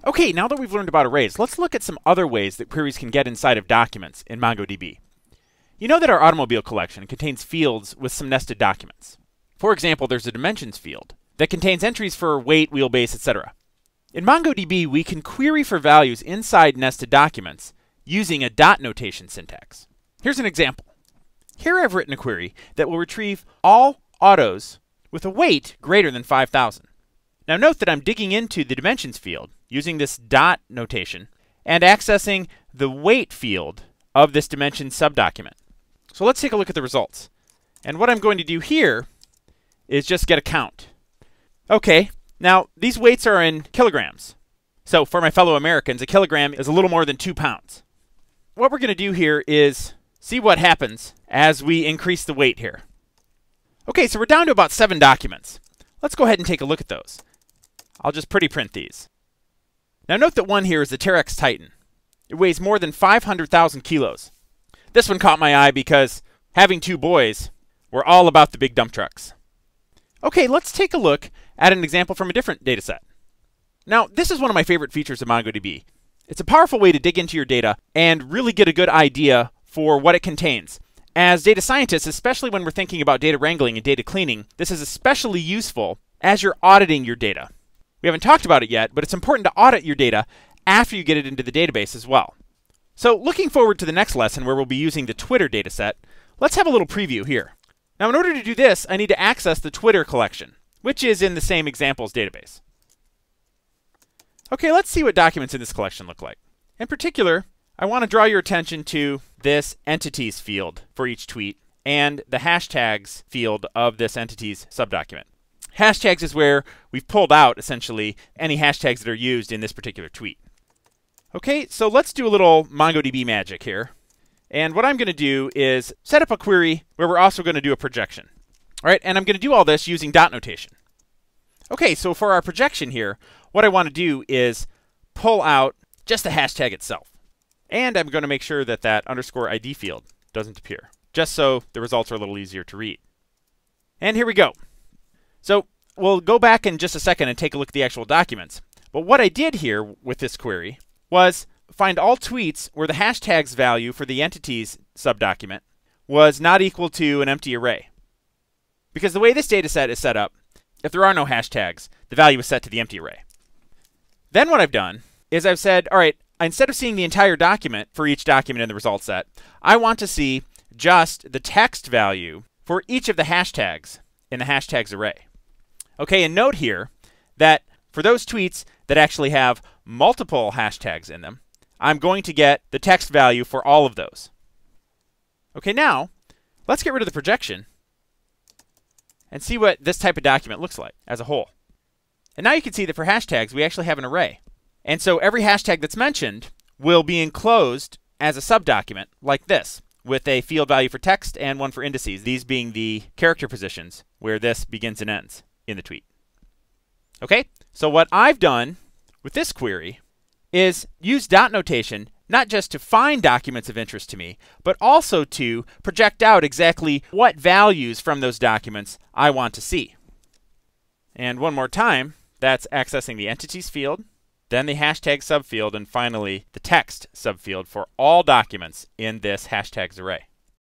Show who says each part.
Speaker 1: Okay, now that we've learned about arrays, let's look at some other ways that queries can get inside of documents in MongoDB. You know that our automobile collection contains fields with some nested documents. For example, there's a dimensions field that contains entries for weight, wheelbase, etc. In MongoDB, we can query for values inside nested documents using a dot notation syntax. Here's an example. Here I've written a query that will retrieve all autos with a weight greater than 5,000. Now note that I'm digging into the dimensions field using this dot notation and accessing the weight field of this dimensions subdocument. So let's take a look at the results. And what I'm going to do here is just get a count. Okay, now these weights are in kilograms. So for my fellow Americans, a kilogram is a little more than 2 pounds. What we're going to do here is see what happens as we increase the weight here. Okay, so we're down to about 7 documents. Let's go ahead and take a look at those. I'll just pretty print these. Now note that one here is the Terex Titan. It weighs more than 500,000 kilos. This one caught my eye because, having 2 boys, we're all about the big dump trucks. Okay, let's take a look at an example from a different data set. Now, this is one of my favorite features of MongoDB. It's a powerful way to dig into your data and really get a good idea for what it contains. As data scientists, especially when we're thinking about data wrangling and data cleaning, this is especially useful as you're auditing your data. We haven't talked about it yet, but it's important to audit your data after you get it into the database as well. So looking forward to the next lesson where we'll be using the Twitter dataset, let's have a little preview here. Now in order to do this, I need to access the Twitter collection, which is in the same examples database. Okay, let's see what documents in this collection look like. In particular, I want to draw your attention to this entities field for each tweet and the hashtags field of this entities subdocument. Hashtags is where we've pulled out, essentially, any hashtags that are used in this particular tweet. Okay, so let's do a little MongoDB magic here. And what I'm going to do is set up a query where we're also going to do a projection. All right, and I'm going to do all this using dot notation. Okay, so for our projection here, what I want to do is pull out just the hashtag itself. And I'm going to make sure that that _ID field doesn't appear, just so the results are a little easier to read. And here we go. So we'll go back in just a second and take a look at the actual documents. But what I did here with this query was find all tweets where the hashtags value for the entities subdocument was not equal to an empty array. Because the way this data set is set up, if there are no hashtags, the value is set to the empty array. Then what I've done is I've said, all right, instead of seeing the entire document for each document in the result set, I want to see just the text value for each of the hashtags in the hashtags array. Okay, and note here that for those tweets that actually have multiple hashtags in them, I'm going to get the text value for all of those. Okay, now let's get rid of the projection and see what this type of document looks like as a whole. And now you can see that for hashtags, we actually have an array. And so every hashtag that's mentioned will be enclosed as a subdocument like this, with a field value for text and one for indices, these being the character positions where this begins and ends in the tweet. Okay, so what I've done with this query is use dot notation not just to find documents of interest to me, but also to project out exactly what values from those documents I want to see. And one more time, that's accessing the entities field, then the hashtag subfield, and finally the text subfield for all documents in this hashtags array.